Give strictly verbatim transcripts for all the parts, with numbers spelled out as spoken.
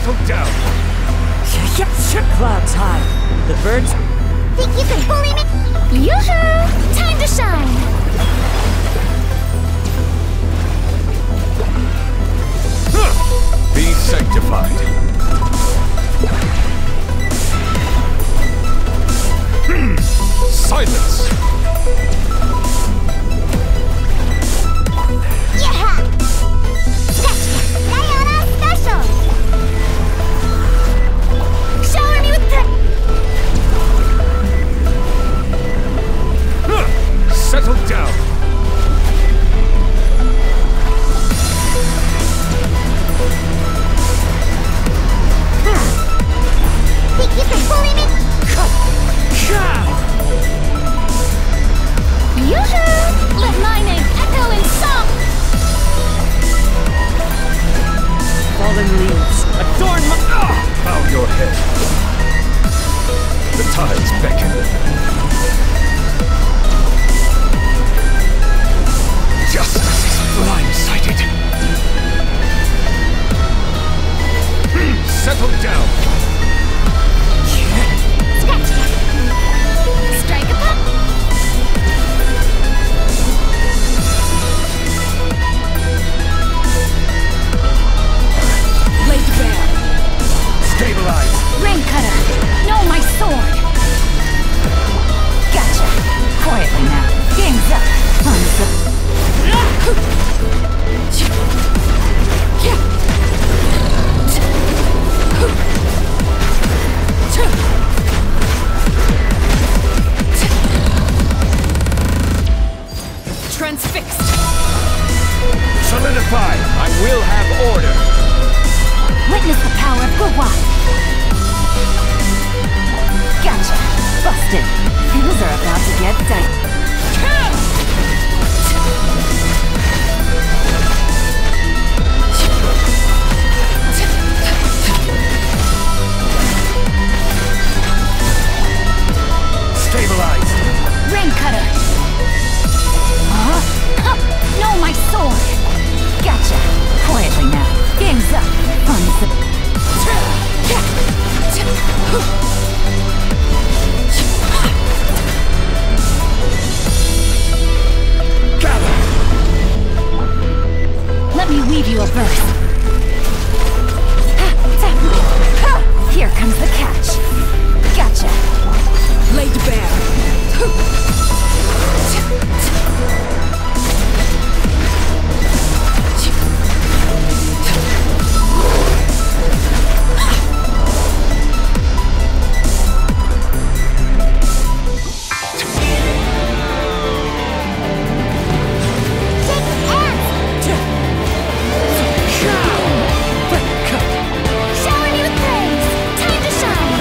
Settle down! Clouds high. The birds... Think you can bully me? Yoo-hoo! Time to shine! Huh. Be sanctified. Hmm. Silence! Yeah! Gotcha! Diana Special! Shower me with the... Huh. Settle down! Think you can bully me? Yoo-hoo! Let my name echo in song! fallen leaves adorn my... Ah! Bow your head. The tides beckon. Justice is blindsided. Hmm. Settle down. Scratch that! Strike a pop! Blade bear. Stabilize. Rain cutter! No, my sword! Gotcha! Quietly now. Game's up. Fun's up. Transfixed. Solidify. I will have order. Witness the power of Guhua! Gotcha! Busted! Things are about to get dicey. Stabilize. Rain cutter! Huh? Huh! No, my sword! Gotcha! Quietly now. Game's up. Fun's up. Gather. Let me weave you a verse. Here comes the catch. Gotcha. Blade bear. Shower me with praise. Time to shine.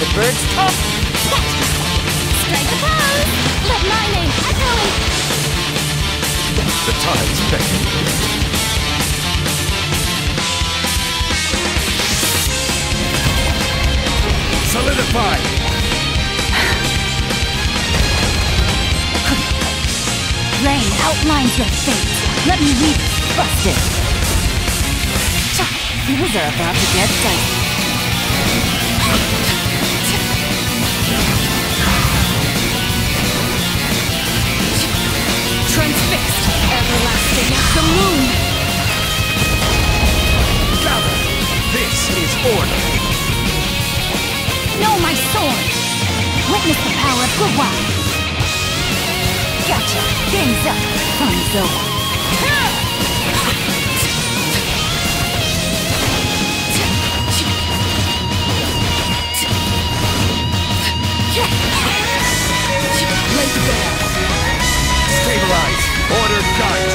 birds talk. Strike a pose! Let my name echo in... The tides beckon. Solidify! Rain outlines your fate. Let me read it. Busted. Things are about to get dicey. Transfixed. Everlasting as the moon. Gather! This is order! Know my sword! Witness the power of Guwai! Gotcha! Game's up! Fun's over! Laid bare. Stabilize! Order guard!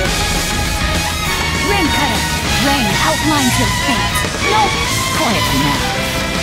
Ring cutter! Rain outlines your fate! No! Quietly now.